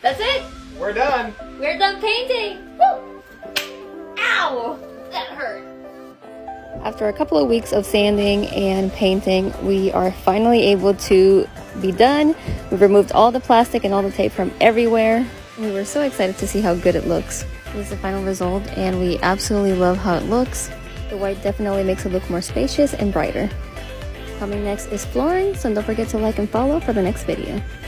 That's it. We're done. We're done painting. Woo! Ow! That hurt. After a couple of weeks of sanding and painting, we are finally able to be done. We've removed all the plastic and all the tape from everywhere. We were so excited to see how good it looks. This is the final result, and we absolutely love how it looks. The white definitely makes it look more spacious and brighter. Coming next is flooring, so don't forget to like and follow for the next video.